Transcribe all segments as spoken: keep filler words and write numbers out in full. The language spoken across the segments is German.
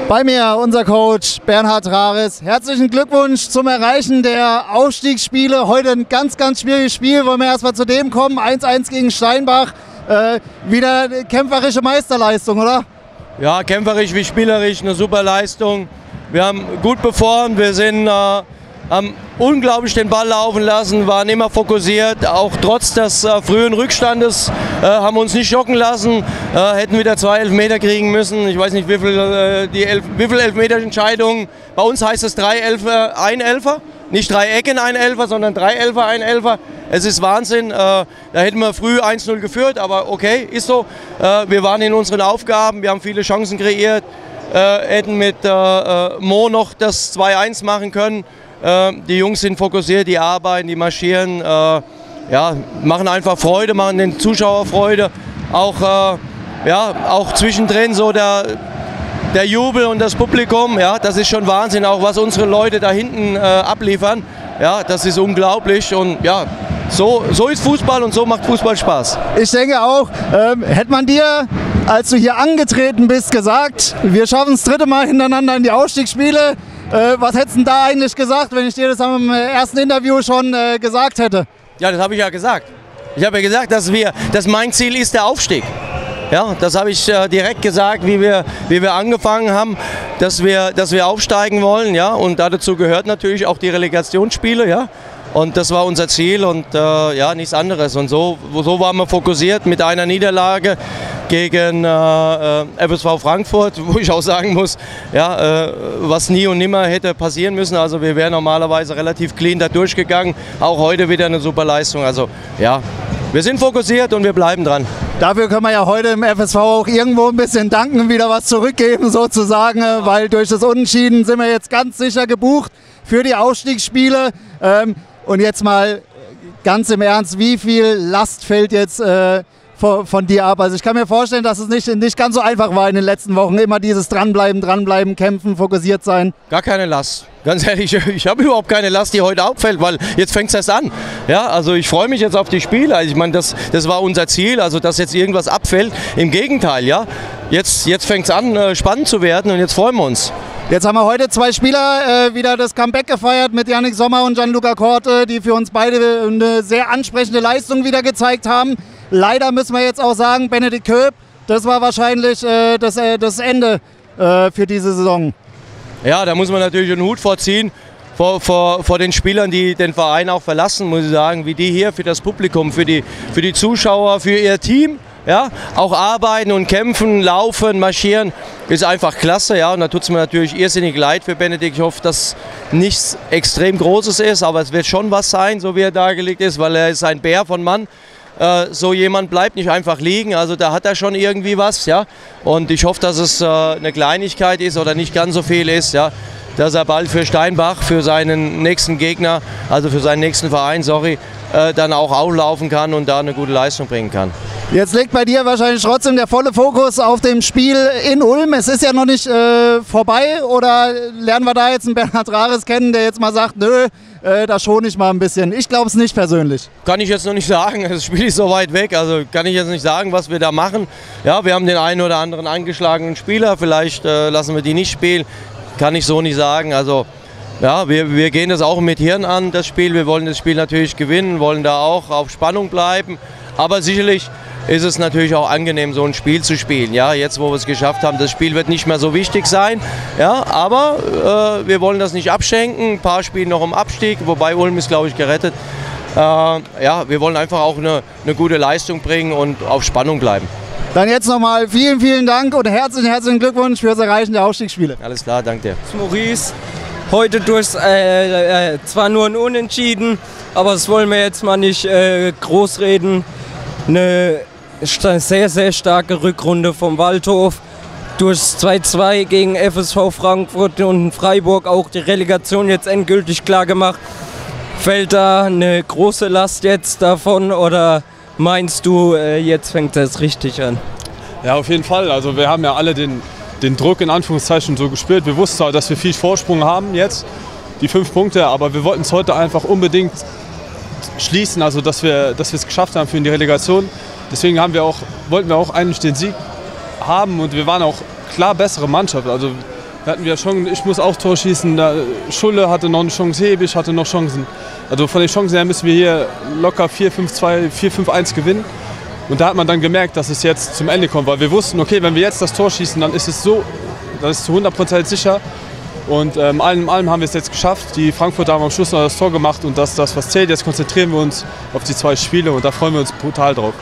Bei mir unser Coach Bernhard Rares. Herzlichen Glückwunsch zum Erreichen der Aufstiegsspiele. Heute ein ganz, ganz schwieriges Spiel. Wollen wir erstmal zu dem kommen. eins eins gegen Steinbach. Äh, wieder eine kämpferische Meisterleistung, oder? Ja, kämpferisch wie spielerisch, eine super Leistung. Wir haben gut performt, wir sind, äh, haben unglaublich den Ball laufen lassen, waren immer fokussiert, auch trotz des äh, frühen Rückstandes äh, haben uns nicht schocken lassen, äh, hätten wieder zwei Elfmeter kriegen müssen. Ich weiß nicht, wie viel, äh, die Elf, wie viel Elfmeterentscheidungen, bei uns heißt es drei Elfer, ein Elfer, nicht drei Ecken, ein Elfer, sondern drei Elfer, ein Elfer. Es ist Wahnsinn, äh, da hätten wir früh eins null geführt, aber okay, ist so. Äh, wir waren in unseren Aufgaben, wir haben viele Chancen kreiert, äh, hätten mit äh, Mo noch das zwei eins machen können. Die Jungs sind fokussiert, die arbeiten, die marschieren, äh, ja, machen einfach Freude, machen den Zuschauer Freude. Auch, äh, ja, auch zwischendrin so der, der Jubel und das Publikum, ja, das ist schon Wahnsinn, auch was unsere Leute da hinten äh, abliefern. Ja, das ist unglaublich und ja, so, so ist Fußball und so macht Fußball Spaß. Ich denke auch, ähm, hätte man dir, als du hier angetreten bist, gesagt, wir schaffen das dritte Mal hintereinander in die Ausstiegsspiele. Äh, was hättest du da eigentlich gesagt, wenn ich dir das am ersten Interview schon äh, gesagt hätte? Ja, das habe ich ja gesagt. Ich habe ja gesagt, dass, wir, dass mein Ziel ist der Aufstieg. Ja, das habe ich äh, direkt gesagt, wie wir, wie wir angefangen haben, dass wir, dass wir aufsteigen wollen. Ja? Und dazu gehört natürlich auch die Relegationsspiele. Ja? Und das war unser Ziel und äh, ja, nichts anderes. Und so, so waren wir fokussiert mit einer Niederlage gegen äh, F S V Frankfurt, wo ich auch sagen muss, ja, äh, was nie und nimmer hätte passieren müssen. Also wir wären normalerweise relativ clean da durchgegangen. Auch heute wieder eine super Leistung. Also ja, wir sind fokussiert und wir bleiben dran. Dafür können wir ja heute im F S V auch irgendwo ein bisschen danken, wieder was zurückgeben sozusagen, weil durch das Unentschieden sind wir jetzt ganz sicher gebucht für die Ausstiegsspiele. Ähm, und jetzt mal ganz im Ernst, wie viel Last fällt jetzt äh, von, von dir ab? Also ich kann mir vorstellen, dass es nicht, nicht ganz so einfach war in den letzten Wochen. Immer dieses Dranbleiben, dranbleiben, kämpfen, fokussiert sein. Gar keine Last. Ganz ehrlich, ich habe überhaupt keine Last, die heute abfällt, weil jetzt fängt es erst an. Ja, also ich freue mich jetzt auf die Spiele. Also ich meine, das, das war unser Ziel, also dass jetzt irgendwas abfällt. Im Gegenteil, ja. Jetzt, jetzt fängt es an, spannend zu werden und jetzt freuen wir uns. Jetzt haben wir heute zwei Spieler äh, wieder das Comeback gefeiert mit Yannick Sommer und Gianluca Korte, die für uns beide eine sehr ansprechende Leistung wieder gezeigt haben. Leider müssen wir jetzt auch sagen, Benedikt Köp, das war wahrscheinlich äh, das, äh, das Ende äh, für diese Saison. Ja, da muss man natürlich einen Hut vorziehen vor, vor, vor den Spielern, die den Verein auch verlassen, muss ich sagen, wie die hier für das Publikum, für die, für die Zuschauer, für ihr Team. Ja, auch arbeiten und kämpfen, laufen, marschieren, ist einfach klasse. Ja, und da tut es mir natürlich irrsinnig leid für Benedikt. Ich hoffe, dass nichts extrem Großes ist, aber es wird schon was sein, so wie er dargelegt ist, weil er ist ein Bär von Mann. Äh, so jemand bleibt nicht einfach liegen, also da hat er schon irgendwie was. Ja, und ich hoffe, dass es äh, eine Kleinigkeit ist oder nicht ganz so viel ist. Ja, dass er bald für Steinbach, für seinen nächsten Gegner, also für seinen nächsten Verein, sorry, äh, dann auch auflaufen kann und da eine gute Leistung bringen kann. Jetzt liegt bei dir wahrscheinlich trotzdem der volle Fokus auf dem Spiel in Ulm. Es ist ja noch nicht äh, vorbei, oder lernen wir da jetzt einen Bernhard Rares kennen, der jetzt mal sagt, nö, äh, da schone ich mal ein bisschen. Ich glaube es nicht persönlich. Kann ich jetzt noch nicht sagen, das Spiel ist so weit weg, also kann ich jetzt nicht sagen, was wir da machen. Ja, wir haben den einen oder anderen angeschlagenen Spieler, vielleicht äh, lassen wir die nicht spielen, kann ich so nicht sagen. Also ja, wir, wir gehen das auch mit Hirn an, das Spiel. Wir wollen das Spiel natürlich gewinnen, wollen da auch auf Spannung bleiben, aber sicherlich ist es natürlich auch angenehm, so ein Spiel zu spielen. Ja, jetzt, wo wir es geschafft haben, das Spiel wird nicht mehr so wichtig sein. Ja, aber äh, wir wollen das nicht abschenken. Ein paar spielen noch im Abstieg, wobei Ulm ist, glaube ich, gerettet. Äh, ja, wir wollen einfach auch eine, eine gute Leistung bringen und auf Spannung bleiben. Dann jetzt nochmal vielen, vielen Dank und herzlichen, herzlichen Glückwunsch für das Erreichen der Ausstiegsspiele. Alles klar, danke dir. Maurice, heute durch äh, äh, zwar nur ein Unentschieden, aber das wollen wir jetzt mal nicht äh, groß reden. Eine sehr, sehr starke Rückrunde vom Waldhof. Durch zwei zwei gegen F S V Frankfurt und Freiburg auch die Relegation jetzt endgültig klar gemacht. Fällt da eine große Last jetzt davon, oder meinst du, jetzt fängt das richtig an? Ja, auf jeden Fall. Also wir haben ja alle den, den Druck in Anführungszeichen so gespürt. Wir wussten, dass wir viel Vorsprung haben jetzt, die fünf Punkte, aber wir wollten es heute einfach unbedingt schließen, also dass wir dass wir es geschafft haben für die Relegation. Deswegen haben wir auch, wollten wir auch eigentlich den Sieg haben und wir waren auch klar bessere Mannschaft. Also Da hatten wir Chancen, ich muss auch Tor schießen, da Schulle hatte noch eine Chance, Hebig hatte noch Chancen. Also von den Chancen her müssen wir hier locker vier fünf zwei, vier fünf eins gewinnen. Und da hat man dann gemerkt, dass es jetzt zum Ende kommt, weil wir wussten, okay, wenn wir jetzt das Tor schießen, dann ist es so, das ist zu hundert Prozent sicher. Und ähm, allem in allem haben wir es jetzt geschafft. Die Frankfurter haben am Schluss noch das Tor gemacht und das ist das, was zählt. Jetzt konzentrieren wir uns auf die zwei Spiele und da freuen wir uns brutal drauf.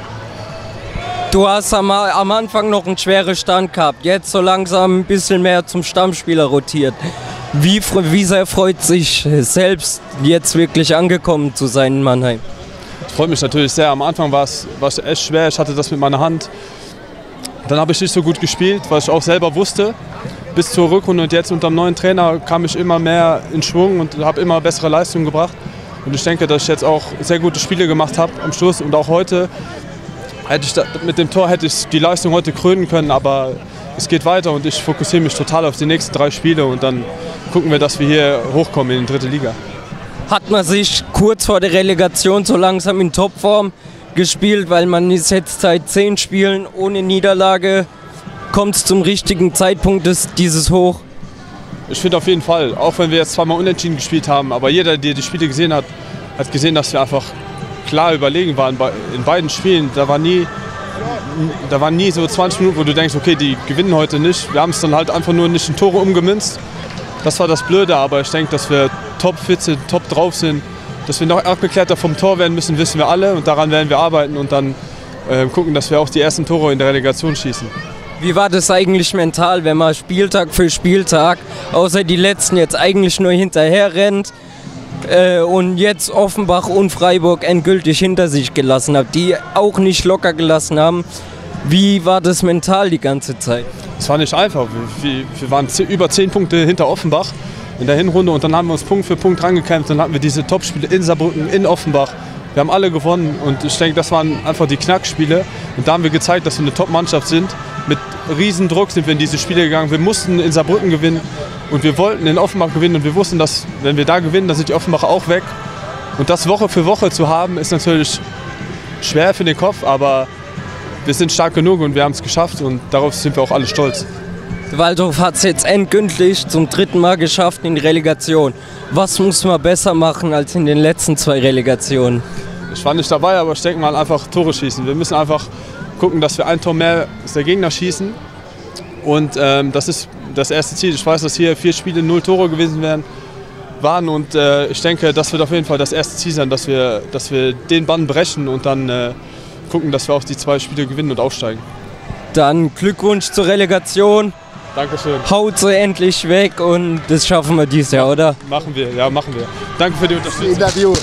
Du hast am, am Anfang noch einen schweren Stand gehabt, jetzt so langsam ein bisschen mehr zum Stammspieler rotiert. Wie, wie sehr freut sich selbst, jetzt wirklich angekommen zu sein in Mannheim? Das freut mich natürlich sehr. Am Anfang war es, war es echt schwer, ich hatte das mit meiner Hand. Dann habe ich nicht so gut gespielt, weil ich auch selber wusste, bis zur Rückrunde. Und jetzt unter dem neuen Trainer kam ich immer mehr in Schwung und habe immer bessere Leistungen gebracht. Und ich denke, dass ich jetzt auch sehr gute Spiele gemacht habe am Schluss. Und auch heute, hätte ich da, mit dem Tor hätte ich die Leistung heute krönen können. Aber es geht weiter und ich fokussiere mich total auf die nächsten drei Spiele. Und dann gucken wir, dass wir hier hochkommen in die dritte Liga. Hat man sich kurz vor der Relegation so langsam in Topform gespielt, weil man ist jetzt seit zehn Spielen ohne Niederlage, kommt es zum richtigen Zeitpunkt des, dieses Hoch? Ich finde auf jeden Fall, auch wenn wir jetzt zweimal unentschieden gespielt haben, aber jeder, der die Spiele gesehen hat, hat gesehen, dass wir einfach klar überlegen waren in beiden Spielen. Da war nie, da waren nie so zwanzig Minuten, wo du denkst, okay, die gewinnen heute nicht. Wir haben es dann halt einfach nur nicht in Tore umgemünzt. Das war das Blöde, aber ich denke, dass wir top fit sind, top drauf sind. Dass wir noch abgeklärter vom Tor werden müssen, wissen wir alle und daran werden wir arbeiten und dann äh, gucken, dass wir auch die ersten Tore in der Relegation schießen. Wie war das eigentlich mental, wenn man Spieltag für Spieltag, außer die letzten jetzt eigentlich nur hinterher rennt äh, und jetzt Offenbach und Freiburg endgültig hinter sich gelassen hat, die auch nicht locker gelassen haben? Wie war das mental die ganze Zeit? Es war nicht einfach. Wir, wir waren über zehn Punkte hinter Offenbach in der Hinrunde und dann haben wir uns Punkt für Punkt rangekämpft. Dann hatten wir diese Topspiele in Saarbrücken, in Offenbach. Wir haben alle gewonnen und ich denke, das waren einfach die Knackspiele. Und da haben wir gezeigt, dass wir eine Top-Mannschaft sind. Mit Riesendruck sind wir in diese Spiele gegangen. Wir mussten in Saarbrücken gewinnen und wir wollten in Offenbach gewinnen. Und wir wussten, dass wenn wir da gewinnen, dann sind die Offenbacher auch weg. Und das Woche für Woche zu haben, ist natürlich schwer für den Kopf, aber wir sind stark genug und wir haben es geschafft und darauf sind wir auch alle stolz. Waldhof hat es jetzt endgültig zum dritten Mal geschafft in die Relegation. Was muss man besser machen als in den letzten zwei Relegationen? Ich war nicht dabei, aber ich denke mal einfach Tore schießen. Wir müssen einfach gucken, dass wir ein Tor mehr als der Gegner schießen. Und ähm, das ist das erste Ziel. Ich weiß, dass hier vier Spiele, null Tore gewesen wären, waren. Und äh, ich denke, das wird auf jeden Fall das erste Ziel sein, dass wir, dass wir den Bann brechen und dann äh, gucken, dass wir auch die zwei Spiele gewinnen und aufsteigen. Dann Glückwunsch zur Relegation. Dankeschön. Haut sie endlich weg und das schaffen wir dieses Jahr, oder? Machen wir, ja, machen wir. Danke für die Unterstützung. Interview.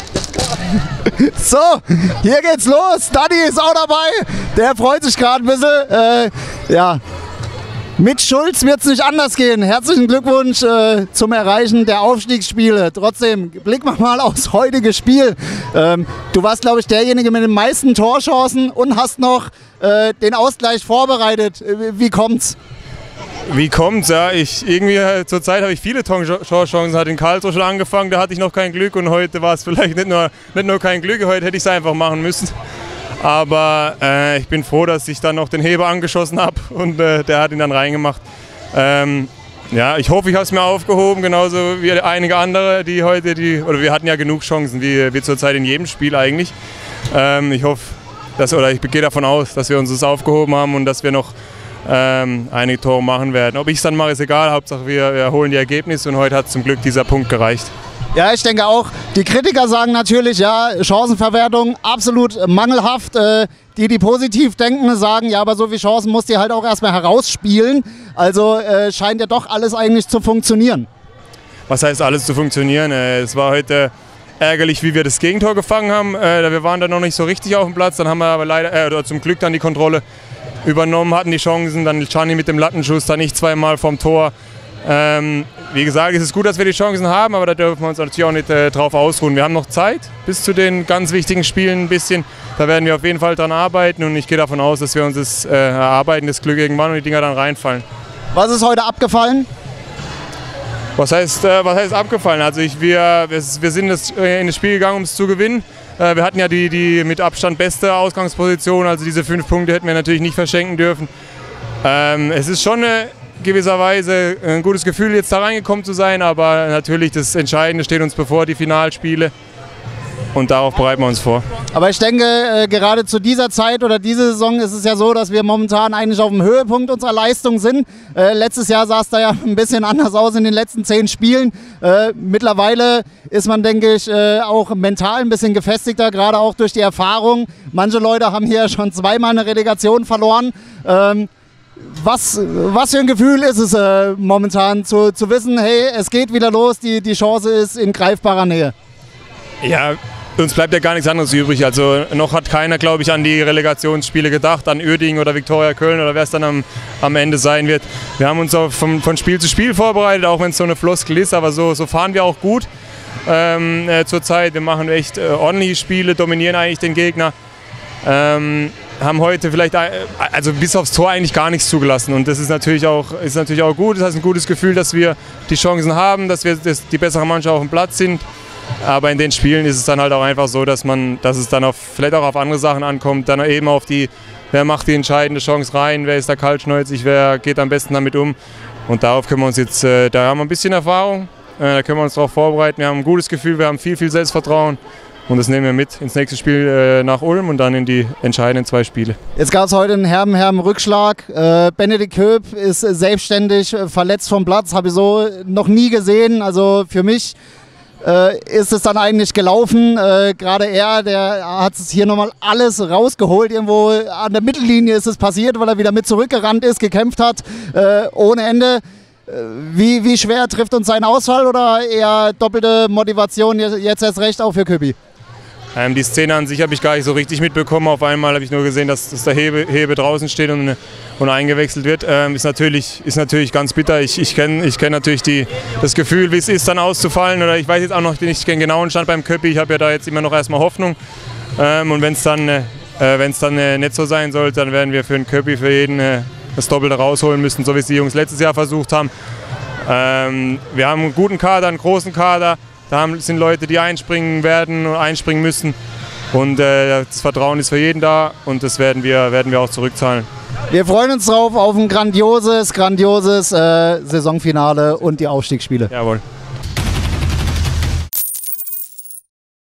So, hier geht's los. Dani ist auch dabei. Der freut sich gerade ein bisschen. Äh, ja. Mit Schulz wird es nicht anders gehen. Herzlichen Glückwunsch äh, zum Erreichen der Aufstiegsspiele. Trotzdem, blicken wir mal aufs heutige Spiel. Ähm, du warst, glaube ich, derjenige mit den meisten Torchancen und hast noch äh, den Ausgleich vorbereitet. Wie kommt's? Wie kommt's? Ja, ich irgendwie äh, zur Zeit habe ich viele Torchancen. Hat in Karlsruhe schon angefangen, da hatte ich noch kein Glück und heute war es vielleicht nicht nur, nicht nur kein Glück, heute hätte ich es einfach machen müssen. Aber äh, ich bin froh, dass ich dann noch den Heber angeschossen habe und äh, der hat ihn dann reingemacht. Ähm, ja, ich hoffe, ich habe es mir aufgehoben, genauso wie einige andere, die heute, die, oder wir hatten ja genug Chancen, wie, wie zurzeit in jedem Spiel eigentlich. Ähm, ich hoffe, dass, oder ich gehe davon aus, dass wir uns das aufgehoben haben und dass wir noch ähm, einige Tore machen werden. Ob ich es dann mache, ist egal, Hauptsache wir, wir holen die Ergebnisse und heute hat zum Glück dieser Punkt gereicht. Ja, ich denke auch, die Kritiker sagen natürlich, ja, Chancenverwertung absolut mangelhaft. Äh, die, die positiv denken, sagen, ja, aber so wie Chancen musst ihr halt auch erstmal herausspielen. Also äh, scheint ja doch alles eigentlich zu funktionieren. Was heißt alles zu funktionieren? Äh, es war heute ärgerlich, wie wir das Gegentor gefangen haben. Äh, wir waren da noch nicht so richtig auf dem Platz, dann haben wir aber leider, äh, oder zum Glück dann die Kontrolle übernommen, hatten die Chancen, dann Gianni mit dem Lattenschuss, dann nicht zweimal vom Tor. Ähm, wie gesagt, es ist gut, dass wir die Chancen haben, aber da dürfen wir uns natürlich auch nicht äh, drauf ausruhen. Wir haben noch Zeit bis zu den ganz wichtigen Spielen ein bisschen. Da werden wir auf jeden Fall dran arbeiten und ich gehe davon aus, dass wir uns das äh, erarbeiten, das Glück irgendwann und die Dinger dann reinfallen. Was ist heute abgefallen? Was heißt, äh, was heißt abgefallen? Also ich, wir, wir, wir sind das, äh, in das Spiel gegangen, um es zu gewinnen. Äh, wir hatten ja die, die mit Abstand beste Ausgangsposition, also diese fünf Punkte hätten wir natürlich nicht verschenken dürfen. Ähm, es ist schon eine gewisserweise ein gutes Gefühl, jetzt da reingekommen zu sein, aber natürlich das Entscheidende steht uns bevor, die Finalspiele. Und darauf bereiten wir uns vor. Aber ich denke, äh, gerade zu dieser Zeit oder diese Saison ist es ja so, dass wir momentan eigentlich auf dem Höhepunkt unserer Leistung sind. Äh, letztes Jahr sah es da ja ein bisschen anders aus in den letzten zehn Spielen. Äh, mittlerweile ist man, denke ich, äh, auch mental ein bisschen gefestigter, gerade auch durch die Erfahrung. Manche Leute haben hier schon zweimal eine Relegation verloren. Ähm, was, was für ein Gefühl ist es äh, momentan zu, zu wissen, hey, es geht wieder los, die, die Chance ist in greifbarer Nähe? Ja, uns bleibt ja gar nichts anderes übrig. Also noch hat keiner, glaube ich, an die Relegationsspiele gedacht, an Uerdingen oder Viktoria Köln oder wer es dann am, am Ende sein wird. Wir haben uns auch von, von Spiel zu Spiel vorbereitet, auch wenn es so eine Floskel ist, aber so, so fahren wir auch gut ähm, äh, zurzeit. Wir machen echt äh, ordentliche Spiele, dominieren eigentlich den Gegner. Ähm, haben heute vielleicht, äh, also bis aufs Tor eigentlich gar nichts zugelassen und das ist natürlich auch, ist natürlich auch gut. Das heißt ein gutes Gefühl, dass wir die Chancen haben, dass wir dass die bessere Mannschaft auf dem Platz sind. Aber in den Spielen ist es dann halt auch einfach so, dass man, dass es dann auf, vielleicht auch auf andere Sachen ankommt, dann eben auf die, wer macht die entscheidende Chance rein, wer ist da kaltschnäuzig, wer geht am besten damit um. Und darauf können wir uns jetzt, äh, da haben wir ein bisschen Erfahrung, äh, da können wir uns darauf vorbereiten. Wir haben ein gutes Gefühl, wir haben viel, viel Selbstvertrauen und das nehmen wir mit ins nächste Spiel äh, nach Ulm und dann in die entscheidenden zwei Spiele. Jetzt gab es heute einen herben, herben Rückschlag. Äh, Benedikt Höp ist selbstständig äh, verletzt vom Platz, habe ich so noch nie gesehen. Also für mich Äh, ist es dann eigentlich gelaufen. Äh, Gerade er, der hat es hier nochmal alles rausgeholt. Irgendwo an der Mittellinie ist es passiert, weil er wieder mit zurückgerannt ist, gekämpft hat, äh, ohne Ende. Äh, wie, wie schwer trifft uns sein Ausfall oder eher doppelte Motivation jetzt erst recht auch für Köpi? Ähm, die Szene an sich habe ich gar nicht so richtig mitbekommen. Auf einmal habe ich nur gesehen, dass, dass der Hebe, Hebe draußen steht und, und eingewechselt wird. Ähm, ist, natürlich, ist natürlich ganz bitter. Ich, ich kenne ich kenn natürlich die, das Gefühl, wie es ist, dann auszufallen. Oder ich weiß jetzt auch noch nicht den genauen Stand beim Köpi. Ich habe ja da jetzt immer noch erstmal Hoffnung. Ähm, und wenn es dann, äh, wenn's dann äh, nicht so sein sollte, dann werden wir für den Köpi für jeden äh, das Doppelte rausholen müssen, so wie es die Jungs letztes Jahr versucht haben. Ähm, wir haben einen guten Kader, einen großen Kader. Da sind Leute, die einspringen werden und einspringen müssen. Und äh, das Vertrauen ist für jeden da und das werden wir, werden wir auch zurückzahlen. Wir freuen uns drauf auf ein grandioses, grandioses äh, Saisonfinale und die Aufstiegsspiele. Jawohl.